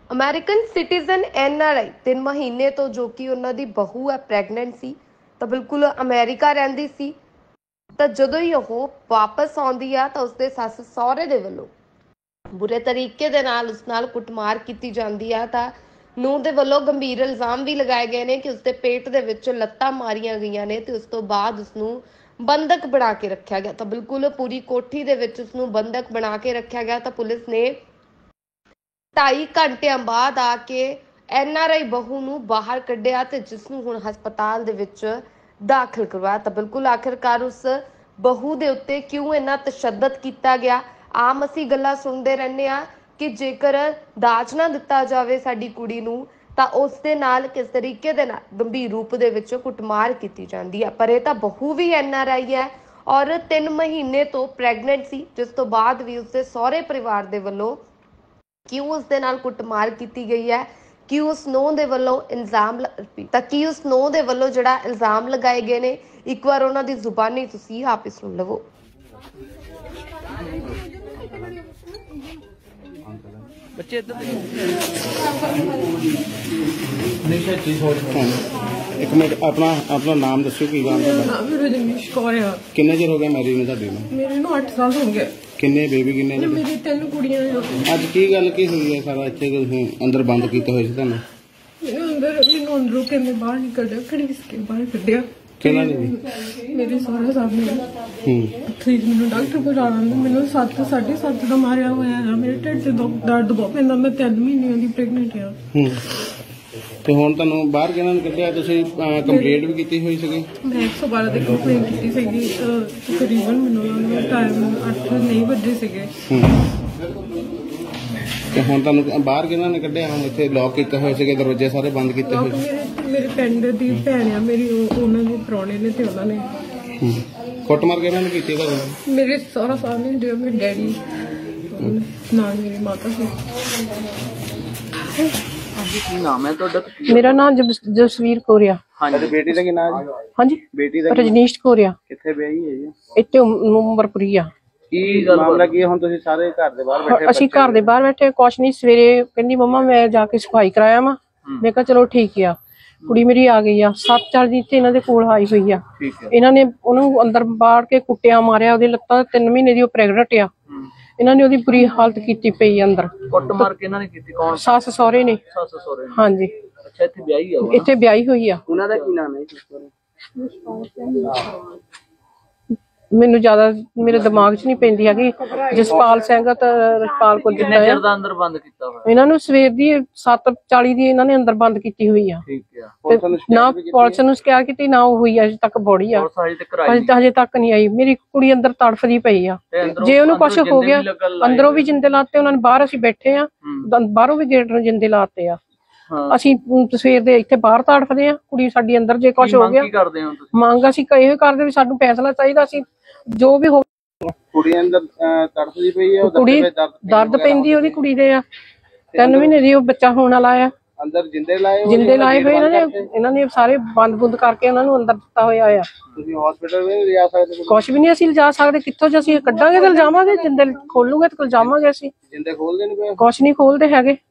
American citizen NRI 3 ਮਹੀਨੇ ਤੋਂ ਜੋ ਕਿ ਉਹਨਾਂ ਦੀ ਬਹੂ ਹੈ ਪ੍ਰੈਗਨੈਂਟ ਸੀ ਤਾਂ ਬਿਲਕੁਲ ਅਮਰੀਕਾ ਰਹਿੰਦੀ ਸੀ। ਤਾਂ ਜਦੋਂ ਹੀ ਉਹ ਵਾਪਸ ਆਉਂਦੀ ਆ ਤਾਂ ਉਸਦੇ ਸੱਸ ਸਹੁਰੇ ਦੇ ਵੱਲੋਂ ਬੁਰੇ ਤਰੀਕੇ ਦੇ ਨਾਲ ਉਸ ਨਾਲ ਕੁੱਟਮਾਰ ਕੀਤੀ ਜਾਂਦੀ ਆ। ਤਾਂ ਨੂੰਹ ਦੇ ਵੱਲੋਂ ਗੰਭੀਰ ਇਲਜ਼ਾਮ ਵੀ ਲਗਾਏ ਗਏ ਨੇ ਕਿ ਉਸਦੇ ਪੇਟ ਦੇ ਵਿੱਚ ਲੱਤਾਂ ਮਾਰੀਆਂ ਗਈਆਂ ਨੇ ਤੇ ਉਸ ਤੋਂ ਬਾਅਦ ਉਸਨੂੰ ਬੰਦਕ ਬਣਾ ਕੇ ਰੱਖਿਆ ਗਿਆ। ਤਾਂ ਬਿਲਕੁਲ ਪੂਰੀ ਕੋਠੀ ਦੇ ਵਿੱਚ ਉਸਨੂੰ ਬੰਦਕ ਬਣਾ ਕੇ ਰੱਖਿਆ ਗਿਆ। ਤਾਂ ਪੁਲਿਸ ਨੇ 2.5 ਘੰਟਿਆਂ ਬਾਅਦ ਆ ਕੇ NRI ਬਹੂ ਨੂੰ ਬਾਹਰ ਕੱਢਿਆ ਤੇ ਜਿਸ ਨੂੰ ਹੁਣ ਹਸਪਤਾਲ ਦੇ ਵਿੱਚ ਦਾਖਲ ਕਰਵਾਇਆ। ਤਾਂ ਬਿਲਕੁਲ ਆਖਿਰਕਾਰ ਉਸ ਬਹੂ ਦੇ ਉੱਤੇ ਕਿਉਂ ਇੰਨਾ ਤਸ਼ੱਦਦ ਕੀਤਾ ਗਿਆ। ਆਮ ਅਸੀਂ ਗੱਲਾਂ ਸੁਣਦੇ ਰਹਿੰਦੇ ਆ ਕਿ ਜੇਕਰ ਦਾਜ ਨਾ ਦਿੱਤਾ ਜਾਵੇ ਸਾਡੀ ਕੁੜੀ ਨੂੰ ਤਾਂ ਉਸ ਦੇ ਨਾਲ ਕਿਸ ਤਰੀਕੇ ਦੇ ਨਾਲ ਗੰਭੀਰ ਰੂਪ ਦੇ ਵਿੱਚ ਕੁੱਟਮਾਰ ਕੀਤੀ ਜਾਂਦੀ ਹੈ। ਪਰ ਇਹ ਤਾਂ ਬਹੂ ਵੀ NRI ਹੈ ਔਰ 3 ਮਹੀਨੇ ਤੋਂ ਪ੍ਰੈਗਨੈਂਟ ਸੀ, ਜਿਸ ਤੋਂ ਬਾਅਦ ਵੀ ਉਸਦੇ ਸਹੁਰੇ ਪਰਿਵਾਰ ਦੇ ਵੱਲੋਂ ਕਿਉਂ ਉਸ ਦੇ ਨਾਲ ਕੁੱਟਮਾਰ ਕੀਤੀ ਗਈ ਹੈ, ਕਿ ਉਸ ਨੂੰਹ ਦੇ ਵੱਲੋਂ ਇਲਜ਼ਾਮ ਜਿਹੜਾ ਇਲਜ਼ਾਮ ਲਗਾਏ ਗਏ ਨੇ, ਇੱਕ ਵਾਰ ਉਹਨਾਂ ਦੀ ਜ਼ੁਬਾਨੀ ਤੁਸੀਂ ਆਪ ਹੀ ਸੁਣ ਲਵੋ। ਬੱਚੇ ਇੱਧਰ एक मिनट अपना नाम दसो की नाम है? मेरा जगदीश कौर है। किन्ने चिर हो गया मैरिज में ਤੁਹਾਡੀ ਨੂੰ? मेरे ਨੂੰ 8 साल हो गए। किन्ने बेबी किन्ने ने? मेरी 3 कुड़ियां ने। ਅੱਜ ਕੀ ਗੱਲ ਕੀ ਹੋਈ ਹੈ ਸਾਰਾ ਇੱਥੇ ਤੁਸੀਂ ਅੰਦਰ ਬੰਦ ਕੀਤਾ ਹੋਇਆ ਸੀ ਤੁਹਾਨੂੰ? ਮੈਨੂੰ ਅੰਦਰੋਂ ਕਹਿੰਦੇ ਬਾਹਰ ਨਹੀਂ ਕੱਢਿਆ, ਖੜੀਸ ਕੇ ਬਾਹਰ ਕੱਢਿਆ। ਕਿਹਨਾਂ ਨੇ? ਮੇਰੇ ਸਹੁਰਾ ਸਾਹਿਬ ਨੇ। ਫਿਰ ਮੈਨੂੰ ਡਾਕਟਰ ਕੋਲ ਜਾਣਾ, ਮੈਨੂੰ 7.5 ਦਾ ਮਾਰਿਆ ਹੋਇਆ ਹੈ। ਮੇਰੇ ਢਿੱਡ 'ਚ ਦਰਦ ਬਹੁਤ ਪੈਂਦਾ। ਮੈਂ 3 ਮਹੀਨਿਆਂ ਦੀ ਪ੍ਰੈਗਨੈਂਟ ਹਾਂ। ਤੇ ਹੁਣ ਤੁਹਾਨੂੰ ਬਾਹਰ ਕਿਹਨਾਂ ਨੇ ਕੱਢਿਆ? ਤੁਸੀਂ ਕੰਪਲੇਂਟ ਵੀ ਕੀਤੀ ਹੋਈ ਸੀਗੀ? ਮੈਂ 112 ਦੀ ਕੰਪਲੇਂਟ ਕੀਤੀ ਸੀਗੀ। ਤਕਰੀਬਨ ਮੈਨੂੰ ਟਾਈਮ 8 ਨਹੀਂ ਵੱਜੇ ਸੀਗੇ। ਤੇ ਹੁਣ ਤੁਹਾਨੂੰ ਬਾਹਰ ਕਿਹਨਾਂ ਨੇ ਕੱਢਿਆ? ਹੁਣ ਇੱਥੇ ਲੌਕ ਕੀਤਾ ਹੋਇਆ ਸੀਗੇ, ਦਰਵਾਜ਼ੇ ਸਾਰੇ ਬੰਦ ਕੀਤੇ ਹੋਏ? ਮੇਰੇ ਪਿੰਡ ਦੀ ਭੈਣ ਆ ਮੇਰੀ, ਉਹਨਾਂ ਦੇ ਪ੍ਰਾਹੁਣੇ ਨੇ ਤੇ ਉਹਨਾਂ ਨੇ। ਕੁੱਟਮਾਰ ਕਿਹਨਾਂ ਨੇ ਕੀਤੀ ਤੁਹਾਨੂੰ? ਮੇਰੇ ਸਹੁਰਾ ਸਾਹਿਬ ਨੇ, ਜੋ ਮੇਰੇ ਡੈਡੀ ਨਾਲ ਮੇਰੀ ਮਾਤਾ ਸੀ। ਕੀ ਨਾਮ ਹੈ ਤੁਹਾਡਾ? ਮੇਰਾ ਨਾਮ ਜਸਵੀਰ ਕੌਰ ਆ। ਹਾਂਜੀ। ਬੇਟੀ ਦਾ ਕੀ ਨਾਮ ਹੈ? ਹਾਂਜੀ, ਬੇਟੀ ਦਾ ਰਜਨੀਸ਼ ਕੌਰ ਆ। ਕਿੱਥੇ ਵਿਆਹੀ ਹੈ ਜੀ? ਇੱਥੇ ਉਮਰਪੁਰੀ ਆ। ਕੀ ਮਾਮਲਾ ਕੀ? ਹੁਣ ਤੁਸੀਂ ਸਾਰੇ ਘਰ ਦੇ ਬਾਹਰ ਬੈਠੇ? ਅਸੀਂ ਘਰ ਦੇ ਬਾਹਰ ਬੈਠੇ, ਕੁਛ ਨਹੀਂ। ਸਵੇਰੇ ਕਹਿੰਦੀ ਮੰਮਾ ਮੈਂ ਜਾ ਕੇ ਸਫਾਈ ਕਰਾਇਆ ਵਾ। ਮੈਂ ਕਿਹਾ ਚਲੋ ਠੀਕ ਆ। ਕੁੜੀ ਮੇਰੀ ਆ ਗਈ ਆ 7-4 ਦਿਨ ਤੇ ਇਹਨਾਂ ਦੇ ਕੋਲ ਆਈ ਹੋਈ ਆ। ਇਹਨਾਂ ਨੇ ਉਹਨੂੰ ਅੰਦਰ ਬਾੜ ਕੇ ਕੁੱਟਿਆ, ਮਾਰਿਆ। ਉਹਦੀ ਲੱਤਾਂ 3 ਮਹੀਨੇ ਦੀ ਉਹ ਪ੍ਰੈਗਨੈਂਟ ਆ। ਇਹਨਾਂ ਨੇ ਉਹਦੀ ਬੁਰੀ ਹਾਲਤ ਕੀਤੀ ਪਈ ਅੰਦਰ। ਕੁੱਟਮਾਰ ਕਿਹਨਾਂ ਨੇ ਕੀਤੀ? ਕੌਣ? ਸੱਸ ਸਹੁਰੇ ਨੇ। ਸੱਸ ਸਹੁਰੇ? ਹਾਂਜੀ। ਅੱਛਾ, ਇੱਥੇ ਵਿਆਹੀ ਆ? ਇੱਥੇ ਵਿਆਹੀ ਹੋਈ ਆ। ਉਹਨਾਂ ਦਾ ਕੀ ਨਾਮ ਹੈ? ਮੈਨੂੰ ਜ਼ਿਆਦਾ ਮੇਰੇ ਦਿਮਾਗ 'ਚ ਨਹੀਂ ਪੈਂਦੀ ਹੈਗੀ। ਜਸਪਾਲ ਸਿੰਘ ਤਾਂ ਰਸਪਾਲ ਕੋਲ ਕਿੰਨੇ ਚਿਰ ਦਾ ਅੰਦਰ ਬੰਦ ਕੀਤਾ ਹੋਇਆ? ਇਹਨਾਂ ਨੂੰ ਸਵੇਰ ਦੀ 7:40 ਦੀ ਇਹਨਾਂ ਨੇ ਅੰਦਰ ਬੰਦ ਕੀਤੀ ਹੋਈ ਆ। ਠੀਕ ਆ। ਨਾ ਪੁਲਿਸ ਨੂੰ ਸ਼ਿਕਾਇਤ ਕੀਤੀ, ਨਾ ਉਹ ਹੋਈ ਅਜੇ ਤੱਕ ਬੋੜੀ ਆ। ਹਜੇ ਤੱਕ ਨਹੀਂ ਆਈ। ਮੇਰੀ ਕੁੜੀ ਅੰਦਰ ਤੜਫਦੀ ਪਈ ਆ। ਜੇ ਉਹਨੂੰ ਕੁਛ ਹੋ ਗਿਆ, ਅੰਦਰੋਂ ਵੀ ਜਿੰਦੇ ਲਾਤੇ ਉਹਨਾਂ ਨੇ। ਬਾਹਰ ਅਸੀਂ ਬੈਠੇ ਆ, ਬਾਹਰੋਂ ਵੀ ਗੇਟ ਨੂੰ ਜਿੰਦੇ ਲਾਤੇ ਆ। ਅਸੀਂ ਸਵੇਰ ਦੇ ਇੱਥੇ ਬਾਹਰ ਤੜਫਦੇ ਆ। ਕੁੜੀ ਸਾਡੀ ਅੰਦਰ ਜੇ ਕੁਛ ਹੋ ਗਿਆ, ਮੰਗ ਅਸੀਂ ਇਹ ਕਰਦੇ ਵੀ ਸਾਨੂੰ ਫੈਸਲਾ ਚਾਹੀਦਾ। ਅਸੀਂ ਜੋ ਵੀ ਹੋ, ਕੁੜੀ ਅੰਦਰ ਤੜਫਦੀ ਪਈ ਹੈ। ਕੁੜੀ ਦਰਦ ਪੈਂਦੀ ਉਹਦੀ ਕੁੜੀ ਦੇ ਆ। 3 ਮਹੀਨੇ ਦੀ ਉਹ ਬੱਚਾ ਹੋਣ ਵਾਲਾ ਆ। ਅੰਦਰ ਜਿੰਦੇ ਲਾਏ ਹੋਏ ਇਹਨਾਂ ਨੇ ਸਾਰੇ ਬੰਦ ਕਰਕੇ ਉਹਨਾਂ ਨੂੰ ਅੰਦਰ ਦਿੱਤਾ ਹੋਇਆ ਆ। ਤੁਸੀਂ ਹਸਪੀਟਲ ਵੀ ਨਹੀਂ ਜਾ ਸਕਦੇ? ਕੁਛ ਵੀ ਨਹੀਂ ਅਸੀਂ ਲਿਜਾ ਸਕਦੇ। ਕਿੱਥੋਂ ਜੇ ਅਸੀਂ ਕੱਢਾਂਗੇ ਤਾਂ ਲਿਜਾਵਾਂਗੇ। ਜਿੰਦੇ ਖੋਲੂਗੇ ਤਾਂ ਲਿਜਾਵਾਂਗੇ। ਅਸੀਂ ਜਿੰਦੇ ਖੋਲਦੇ ਨਹੀਂ ਪਏ? ਕੁਛ ਨਹੀਂ ਖੋਲਦੇ ਹੈਗੇ।